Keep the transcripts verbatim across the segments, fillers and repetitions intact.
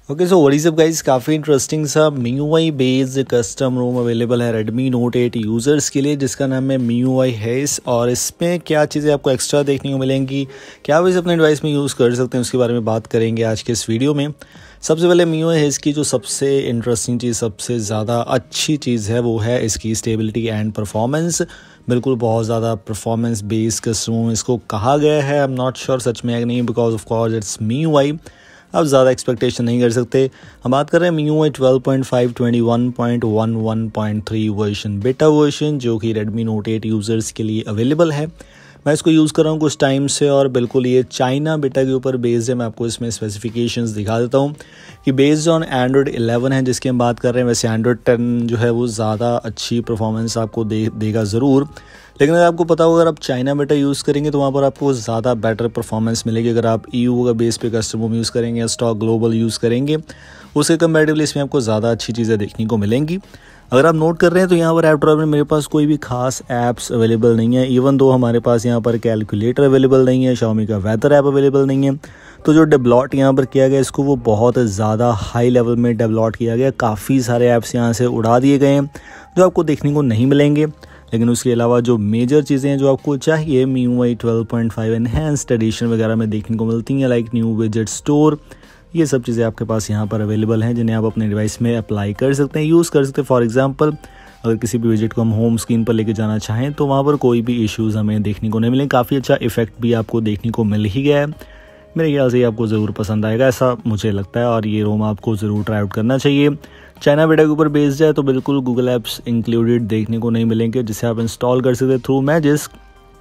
Okay so what is up guys, काफ़ी interesting सा M I U I based custom ROM available है Redmi Note eight users के लिए, जिसका नाम है M I U I हेस। और इसमें क्या चीज़ें आपको एक्स्ट्रा देखने को मिलेंगी, क्या आप इसे अपने डिवाइस में यूज़ कर सकते हैं, उसके बारे में बात करेंगे आज के इस वीडियो में। सबसे पहले M I U I हेस की जो सबसे इंटरेस्टिंग चीज़, सबसे ज़्यादा अच्छी चीज़ है, वो है इसकी स्टेबिलिटी एंड परफॉर्मेंस। बिल्कुल बहुत ज़्यादा परफॉर्मेंस बेस्ड कस्टम रोम इसको कहा गया है। आई एम नॉट श्योर सच में है कि नहीं, because of course it's M I U I। आप ज़्यादा एक्सपेक्टेशन नहीं कर सकते। हम बात कर रहे हैं M I U I twelve point five twenty one point one one point three version, beta version, जो कि Redmi Note एट यूज़र्स के लिए अवेलेबल है। मैं इसको यूज़ कर रहा हूँ कुछ टाइम से और बिल्कुल ये चाइना बेटा के ऊपर बेस्ड है। मैं आपको इसमें स्पेसिफिकेशंस दिखा देता हूँ कि बेस्ड ऑन एंड्रॉयड इलेवन है जिसकी हम बात कर रहे हैं। वैसे एंड्रॉयड टेन जो है वो ज़्यादा अच्छी परफॉर्मेंस आपको दे देगा ज़रूर, लेकिन अगर आपको पता होगा अगर आप चाइना बेटा यूज़ करेंगे तो वहाँ पर आपको ज़्यादा बेटर परफॉर्मेंस मिलेगी। अगर आप ई यू का बेस पे कस्टम रोम यूज़ करेंगे या स्टॉक ग्लोबल यूज़ करेंगे, उसके कंपैरेटिवली इसमें आपको ज़्यादा अच्छी चीज़ें देखने को मिलेंगी। अगर आप नोट कर रहे हैं तो यहाँ पर ऐप ड्रॉअर में मेरे पास कोई भी खास ऐप्स अवेलेबल नहीं है। इवन दो हमारे पास यहाँ पर कैलकुलेटर अवेलेबल नहीं है, Xiaomi का वेदर ऐप अवेलेबल नहीं है। तो जो डेवलप यहाँ पर किया गया इसको वो बहुत ज़्यादा हाई लेवल में डेवलप किया गया। काफ़ी सारे ऐप्स यहाँ से उड़ा दिए गए हैं जो आपको देखने को नहीं मिलेंगे। लेकिन उसके अलावा जो मेजर चीज़ें हैं जो आपको चाहिए M I U I twelve point five enhanced edition वगैरह में देखने को मिलती हैं, लाइक न्यू विजेट स्टोर, ये सब चीज़ें आपके पास यहाँ पर अवेलेबल हैं जिन्हें आप अपने डिवाइस में अप्लाई कर सकते हैं, यूज़ कर सकते हैं। फॉर एग्जांपल अगर किसी भी विजेट को हम होम स्क्रीन पर लेके जाना चाहें तो वहाँ पर कोई भी इश्यूज़ हमें देखने को नहीं मिलेंगे। काफ़ी अच्छा इफेक्ट भी आपको देखने को मिल ही गया है। मेरे ख्याल से ये आपको ज़रूर पसंद आएगा, ऐसा मुझे लगता है, और ये रोम आपको ज़रूर ट्राई आउट करना चाहिए। चाइना बेटा के ऊपर बेस्ड है तो बिल्कुल गूगल ऐप्स इंक्लूडेड देखने को नहीं मिलेंगे जिसे आप इंस्टॉल कर सकते थ्रू मैजिस्क।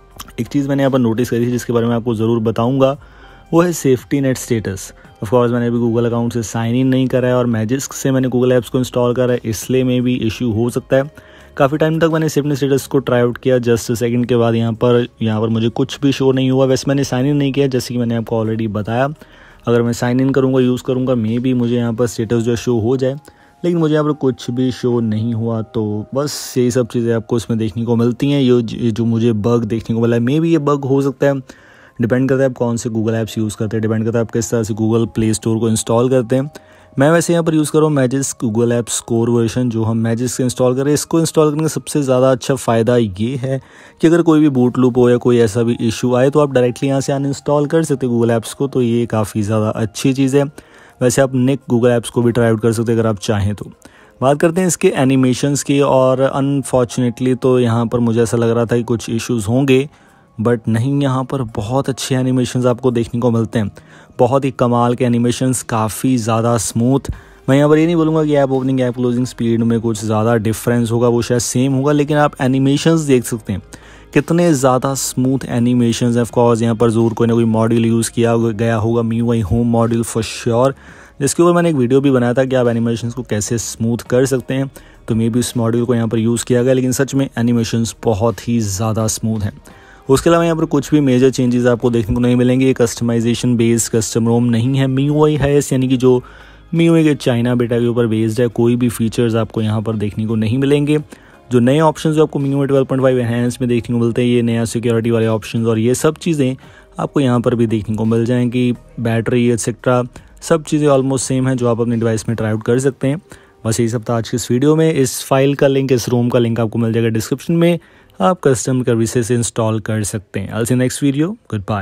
एक चीज़ मैंने यहाँ पर नोटिस करी थी जिसके बारे में आपको ज़रूर बताऊँगा, वो है safety net status. Of course मैंने अभी गूगल अकाउंट से साइन इन नहीं करा है और मैजिस्क से मैंने गूगल ऐप्स को इंस्टॉल करा है, इसलिए में भी इशू हो सकता है। काफ़ी टाइम तक मैंने सेफ्टी स्टेटस को ट्राई आउट किया, जस्ट सेकंड के बाद यहाँ पर यहाँ पर मुझे कुछ भी शो नहीं हुआ। वैसे मैंने साइन इन नहीं किया, जैसे कि मैंने आपको ऑलरेडी बताया। अगर मैं साइन इन करूँगा, यूज़ करूँगा, मे बी मुझे यहाँ पर स्टेटस जो शो हो जाए, लेकिन मुझे यहाँ पर कुछ भी शो नहीं हुआ। तो बस यही सब चीज़ें आपको इसमें देखने को मिलती हैं। ये जो मुझे बग देखने को मिला है, मे बी ये बग हो सकता है, डिपेंड करता है आप कौन से गूगल ऐप्स यूज़ करते हैं, डिपेंड करता है आप किस तरह से गूगल प्ले स्टोर को इंस्टॉल करते हैं। मैं वैसे यहाँ पर यूज़ कर रहा हूँ Magisk Google apps core version, जो हम मैजिस्क से इंस्टॉल करें। इसको इंस्टॉल करने का सबसे ज़्यादा अच्छा फ़ायदा ये है कि अगर कोई भी बूट लूप हो या कोई ऐसा भी इशू आए तो आप डायरेक्टली यहाँ से अनइंस्टॉल कर सकते हैं गूगल ऐप्स को। तो ये काफ़ी ज़्यादा अच्छी चीज़ है। वैसे आप निक गूगल ऐप्स को भी ट्राई आउट कर सकते हैं अगर आप चाहें तो। बात करते हैं इसके एनिमेशंस की, और अनफॉर्चुनेटली तो यहाँ पर मुझे ऐसा लग रहा था कि कुछ इश्यूज़ होंगे, बट नहीं, यहाँ पर बहुत अच्छे एनिमेशंस आपको देखने को मिलते हैं। बहुत ही कमाल के एनिमेशंस, काफ़ी ज़्यादा स्मूथ। मैं यहाँ पर ये नहीं बोलूँगा कि app opening app closing speed में कुछ ज़्यादा डिफरेंस होगा, वो शायद सेम होगा, लेकिन आप एनिमेशंस देख सकते हैं कितने ज़्यादा स्मूथ एनिमेशंस हैं। ऑफ कोर्स यहाँ पर ज़रूर कोई ना कोई मॉड्यूल यूज़ किया गया होगा, M I U I home module for sure, जिसके ऊपर मैंने एक वीडियो भी बनाया था कि आप एनिमेशंस को कैसे स्मूथ कर सकते हैं। तो मे बी इस मॉड्यूल को यहाँ पर यूज़ किया गया, लेकिन सच में एनिमेशंस बहुत ही ज़्यादा स्मूथ हैं। उसके अलावा यहाँ पर कुछ भी मेजर चेंजेस आपको देखने को नहीं मिलेंगे। ये कस्टमाइजेशन बेस्ड कस्टम रोम नहीं है। M I U I हेस यानी कि जो M I U I के चाइना बेटा के ऊपर बेस्ड है, कोई भी फीचर्स आपको यहाँ पर देखने को नहीं मिलेंगे। जो नए ऑप्शंस जो आपको M I U I twelve point five enhance में देखने को मिलते हैं, ये नया सिक्योरिटी वाले ऑप्शंस और ये सब चीज़ें आपको यहाँ पर भी देखने को मिल जाएंगी। बैटरी एक्सेट्रा सब चीज़ें ऑलमोस्ट सेम है जो आप अपने डिवाइस में ट्राई आउट कर सकते हैं। बस यही सब था आज की इस वीडियो में। इस फाइल का लिंक, इस रोम का लिंक आपको मिल जाएगा डिस्क्रिप्शन में, आप कस्टम सर्विसेज इंस्टॉल कर सकते हैं। I will see next video, goodbye.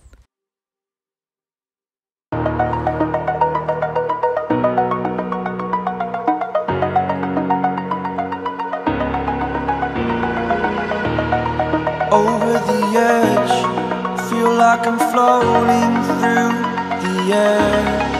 Over the edge, feel like I'm floating through the air.